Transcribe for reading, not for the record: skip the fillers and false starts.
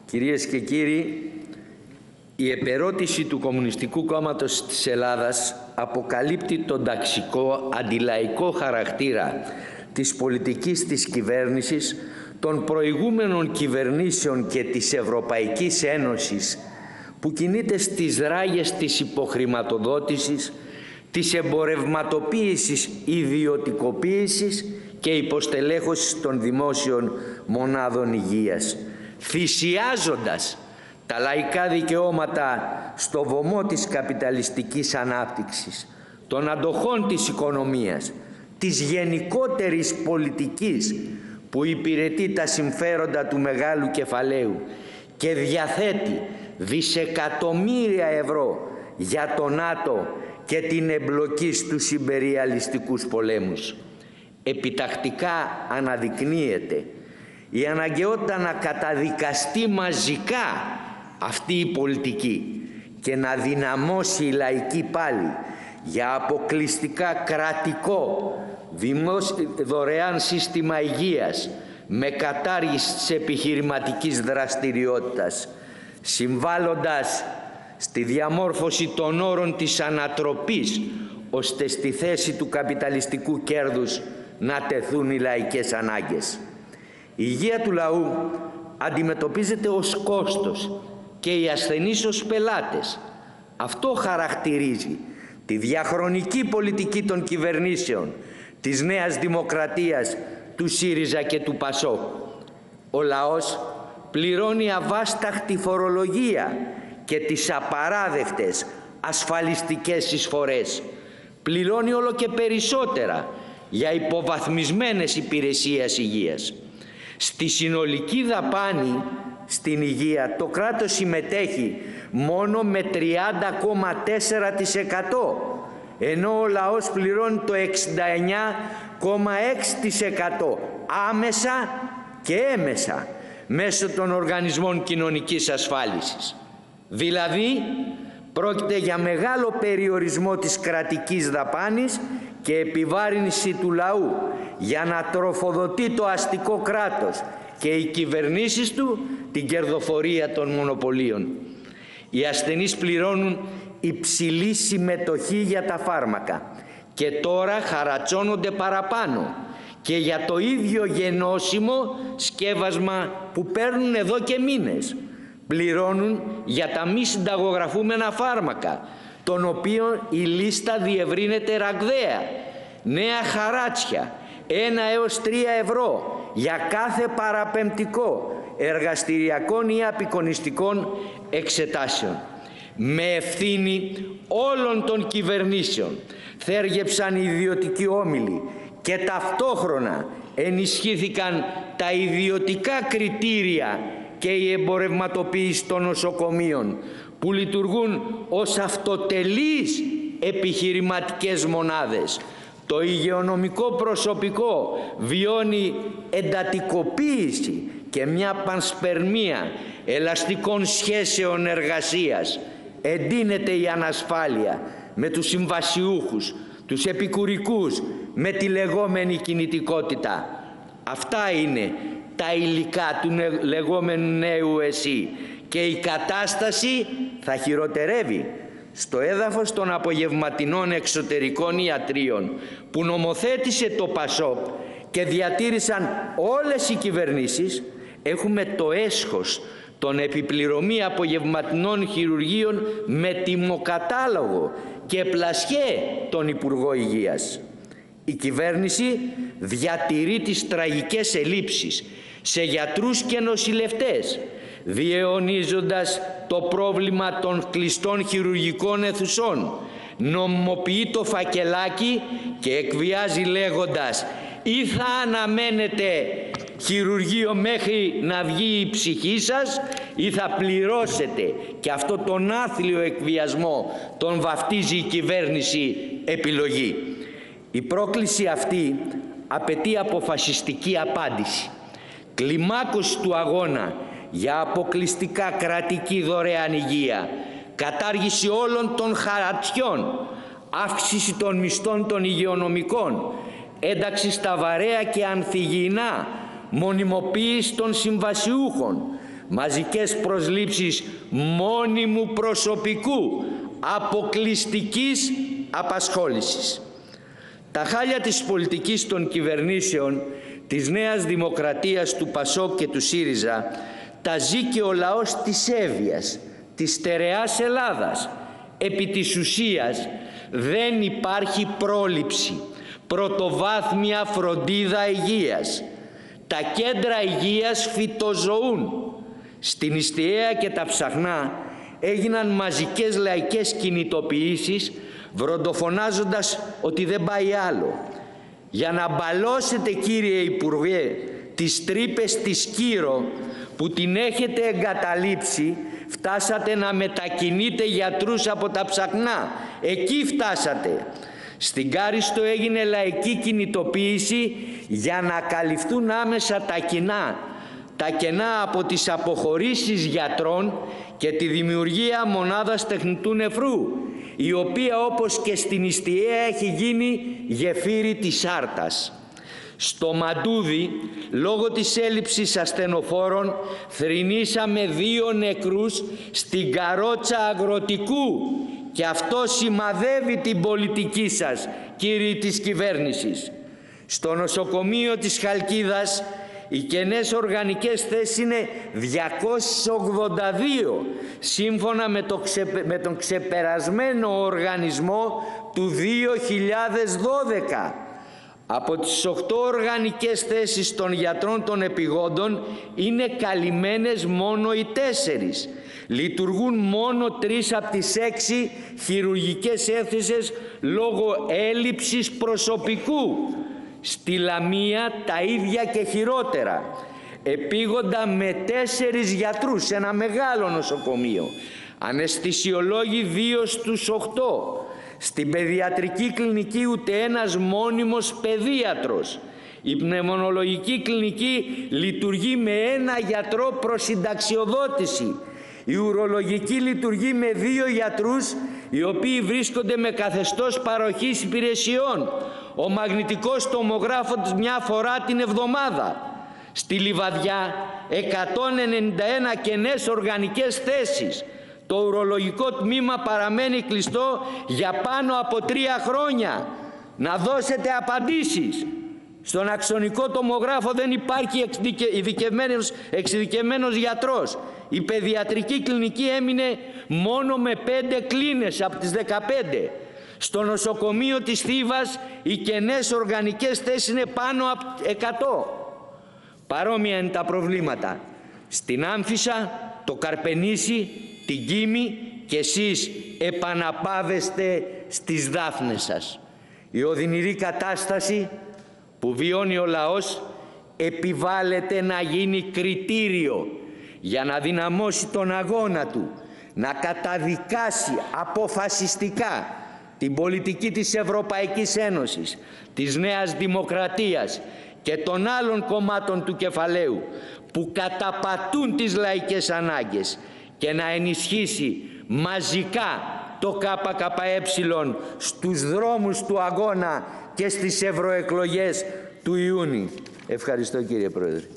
Κυρίες και κύριοι, η επερώτηση του Κομμουνιστικού Κόμματος της Ελλάδας αποκαλύπτει τον ταξικό αντιλαϊκό χαρακτήρα της πολιτικής της κυβέρνησης, των προηγούμενων κυβερνήσεων και της Ευρωπαϊκής Ένωσης, που κινείται στις ράγες της υποχρηματοδότησης, της εμπορευματοποίησης, ιδιωτικοποίησης και υποστελέχωσης των δημόσιων μονάδων υγείας, θυσιάζοντας τα λαϊκά δικαιώματα στο βωμό της καπιταλιστικής ανάπτυξης, των αντοχών της οικονομίας, της γενικότερης πολιτικής που υπηρετεί τα συμφέροντα του μεγάλου κεφαλαίου και διαθέτει δισεκατομμύρια ευρώ για το ΝΑΤΟ και την εμπλοκή στους ιμπεριαλιστικούς πολέμους. Επιτακτικά αναδεικνύεται η αναγκαιότητα να καταδικαστεί μαζικά αυτή η πολιτική και να δυναμώσει η λαϊκή πάλη για αποκλειστικά κρατικό δωρεάν σύστημα υγείας με κατάργηση της επιχειρηματικής δραστηριότητας, συμβάλλοντας στη διαμόρφωση των όρων της ανατροπής, ώστε στη θέση του καπιταλιστικού κέρδους να τεθούν οι λαϊκές ανάγκες. Η υγεία του λαού αντιμετωπίζεται ως κόστος και οι ασθενείς ως πελάτες. Αυτό χαρακτηρίζει τη διαχρονική πολιτική των κυβερνήσεων της Νέας Δημοκρατίας, του ΣΥΡΙΖΑ και του ΠΑΣΟΚ. Ο λαός πληρώνει αβάσταχτη φορολογία και τις απαράδεκτες ασφαλιστικές εισφορές. Πληρώνει όλο και περισσότερα για υποβαθμισμένες υπηρεσίες υγείας. Στη συνολική δαπάνη στην υγεία το κράτος συμμετέχει μόνο με 30,4%, ενώ ο λαός πληρώνει το 69,6% άμεσα και έμεσα μέσω των οργανισμών κοινωνικής ασφάλισης. Δηλαδή, πρόκειται για μεγάλο περιορισμό της κρατικής δαπάνης και επιβάρυνση του λαού για να τροφοδοτεί το αστικό κράτος και οι κυβερνήσεις του την κερδοφορία των μονοπωλίων. Οι ασθενείς πληρώνουν υψηλή συμμετοχή για τα φάρμακα και τώρα χαρατσώνονται παραπάνω και για το ίδιο γενώσιμο σκεύασμα που παίρνουν εδώ και μήνες. Πληρώνουν για τα μη συνταγογραφούμενα φάρμακα, των οποίων η λίστα διευρύνεται ραγδαία. Νέα χαράτσια, 1 έως 3 ευρώ για κάθε παραπεμπτικό εργαστηριακών ή απεικονιστικών εξετάσεων. Με ευθύνη όλων των κυβερνήσεων θέργεψαν οι ιδιωτικοί όμιλοι και ταυτόχρονα ενισχύθηκαν τα ιδιωτικά κριτήρια και η εμπορευματοποίηση των νοσοκομείων, που λειτουργούν ως αυτοτελείς επιχειρηματικές μονάδες. Το υγειονομικό προσωπικό βιώνει εντατικοποίηση και μια πανσπερμία ελαστικών σχέσεων εργασίας. Εντείνεται η ανασφάλεια με τους συμβασιούχους, τους επικουρικούς, με τη λεγόμενη κινητικότητα. Αυτά είναι τα υλικά του λεγόμενου νέου ΕΣΥ και η κατάσταση θα χειροτερεύει στο έδαφος των απογευματινών εξωτερικών ιατρίων που νομοθέτησε το ΠΑΣΟΚ και διατήρησαν όλες οι κυβερνήσεις. Έχουμε το έσχος των επιπληρωμή απογευματινών χειρουργείων με τιμοκατάλογο και πλασιέ τον Υπουργό Υγείας. Η κυβέρνηση διατηρεί τις τραγικές ελλείψεις σε γιατρούς και νοσηλευτές, διαιωνίζοντας το πρόβλημα των κλειστών χειρουργικών αιθουσών. Νομιμοποιεί το φακελάκι και εκβιάζει λέγοντας: ή θα αναμένετε χειρουργείο μέχρι να βγει η ψυχή σας, ή θα πληρώσετε. Και αυτό τον άθλιο εκβιασμό τον βαφτίζει η κυβέρνηση επιλογή. Η πρόκληση αυτή απαιτεί αποφασιστική απάντηση. Κλιμάκωση του αγώνα για αποκλειστικά κρατική δωρεάν υγεία, κατάργηση όλων των χαρατσιών, αύξηση των μισθών των υγειονομικών, ένταξη στα βαρέα και ανθυγιεινά, μονιμοποίηση των συμβασιούχων, μαζικές προσλήψεις μόνιμου προσωπικού αποκλειστικής απασχόλησης. Τα χάλια της πολιτικής των κυβερνήσεων της Νέας Δημοκρατίας, του ΠΑΣΟΚ και του ΣΥΡΙΖΑ τα ζει και ο λαός της Εύβοιας, της στερεάς Ελλάδας. Επί της ουσίας δεν υπάρχει πρόληψη, πρωτοβάθμια φροντίδα υγείας. Τα κέντρα υγείας φυτοζωούν. Στην Ιστιαία και τα Ψαχνά έγιναν μαζικές λαϊκές κινητοποιήσεις, βροντοφωνάζοντας ότι δεν πάει άλλο. Για να μπαλώσετε, κύριε Υπουργέ, τις τρύπες της Σκύρο που την έχετε εγκαταλείψει, φτάσατε να μετακινείτε γιατρούς από τα Ψαχνά. Εκεί φτάσατε. Στην Κάριστο έγινε λαϊκή κινητοποίηση για να καλυφθούν άμεσα τα κενά. Τα κενά από τις αποχωρήσεις γιατρών και τη δημιουργία μονάδας τεχνητού νεφρού, η οποία όπως και στην Ιστιαία έχει γίνει γεφύρι της Άρτας. Στο Μαντούδι, λόγω της έλλειψης ασθενοφόρων, θρηνήσαμε 2 νεκρούς στην καρότσα αγροτικού, και αυτό σημαδεύει την πολιτική σας, κύριοι της κυβέρνησης. Στο νοσοκομείο της Χαλκίδας οι κενές οργανικές θέσεις είναι 282, σύμφωνα με τον ξεπερασμένο οργανισμό του 2012. Από τις 8 οργανικές θέσεις των γιατρών των επιγόντων είναι καλυμμένες μόνο οι 4. Λειτουργούν μόνο 3 από τις 6 χειρουργικές αίθουσες λόγω έλλειψης προσωπικού. Στη Λαμία τα ίδια και χειρότερα. Επίγοντα με 4 γιατρούς σε ένα μεγάλο νοσοκομείο. Αναισθησιολόγοι 2 στους 8. Στην παιδιατρική κλινική ούτε ένας μόνιμος παιδίατρος. Η πνευμονολογική κλινική λειτουργεί με 1 γιατρό προς συνταξιοδότηση. Η ουρολογική λειτουργεί με 2 γιατρούς, οι οποίοι βρίσκονται με καθεστώς παροχής υπηρεσιών. Ο μαγνητικός τομογράφος 1 φορά την εβδομάδα. Στη Λιβαδιά 191 κενές οργανικές θέσεις. Το ουρολογικό τμήμα παραμένει κλειστό για πάνω από 3 χρόνια. Να δώσετε απαντήσεις. Στον αξονικό τομογράφο δεν υπάρχει εξειδικευμένος γιατρός. Η παιδιατρική κλινική έμεινε μόνο με 5 κλίνες από τις 15. Στο νοσοκομείο της Θήβας οι κενές οργανικές θέσεις είναι πάνω από 100. Παρόμοια είναι τα προβλήματα στην Άμφισσα, το Καρπενήσι, την Κίμη, και εσείς επαναπάβεστε στις δάφνες σας. Η οδυνηρή κατάσταση που βιώνει ο λαός επιβάλλεται να γίνει κριτήριο για να δυναμώσει τον αγώνα του, να καταδικάσει αποφασιστικά την πολιτική της Ευρωπαϊκής Ένωσης, της Νέας Δημοκρατίας και των άλλων κομμάτων του κεφαλαίου που καταπατούν τις λαϊκές ανάγκες, και να ενισχύσει μαζικά το ΚΚΕ στους δρόμους του αγώνα και στις ευρωεκλογές του Ιούνιου. Ευχαριστώ, κύριε Πρόεδρε.